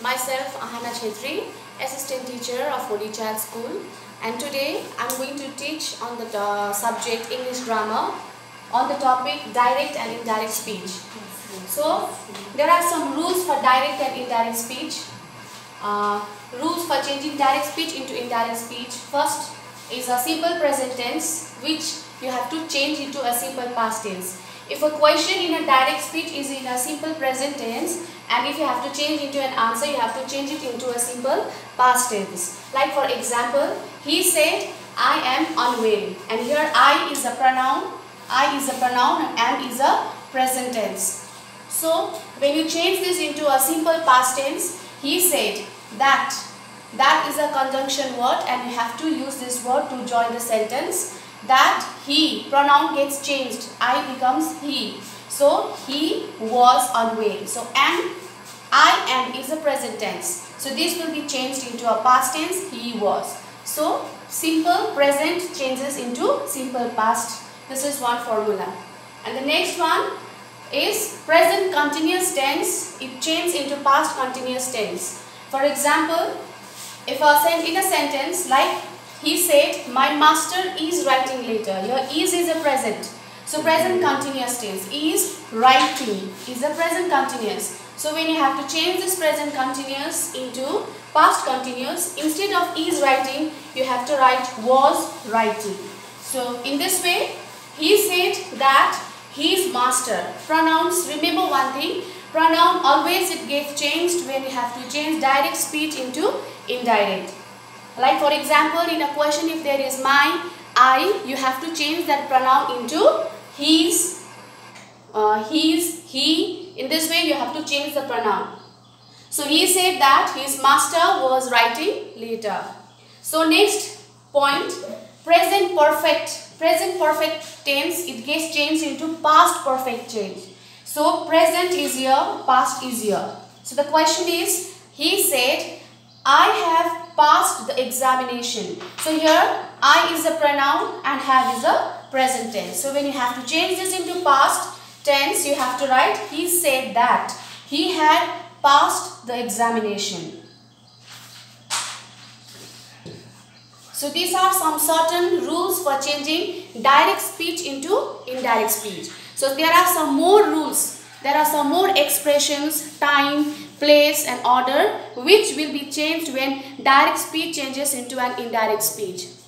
Myself, Ahana Chhetri, assistant teacher of Holy Child School, and today I am going to teach on the subject English grammar on the topic direct and indirect speech. So, there are some rules for direct and indirect speech. Rules for changing direct speech into indirect speech. First is a simple present tense, which you have to change into a simple past tense. If a question in a direct speech is in a simple present tense, and if you have to change into an answer, you have to change it into a simple past tense. Like for example, he said, I am unwell. And here I is a pronoun, and am is a present tense. So, when you change this into a simple past tense, he said that. That is a conjunction word, and you have to use this word to join the sentence. That he, pronoun gets changed, I becomes he. So, he was unwell. So, I am is a present tense. So, this will be changed into a past tense, he was. So, simple present changes into simple past. This is one formula. And the next one is present continuous tense. It changes into past continuous tense. For example, if in a sentence like he said, my master is writing later. Here is a present. So present continuous tense. Is writing is a present continuous. So when you have to change this present continuous into past continuous, instead of is writing, you have to write was writing. So in this way, he said that his master. Pronouns, remember one thing, pronoun always it gets changed when you have to change direct speech into indirect. Like for example, in a question, if there is my, I, you have to change that pronoun into his, he. In this way, you have to change the pronoun. So, he said that his master was writing later. So, next point, present perfect. Present perfect tense, it gets changed into past perfect tense. So, present is here, past is here. So, the question is, he said, I have passed the examination. So here I is a pronoun and have is a present tense. So when you have to change this into past tense, you have to write he said that he had passed the examination. So these are some certain rules for changing direct speech into indirect speech. So there are some more rules. There are some more expressions, time, place and order which will be changed when direct speech changes into an indirect speech.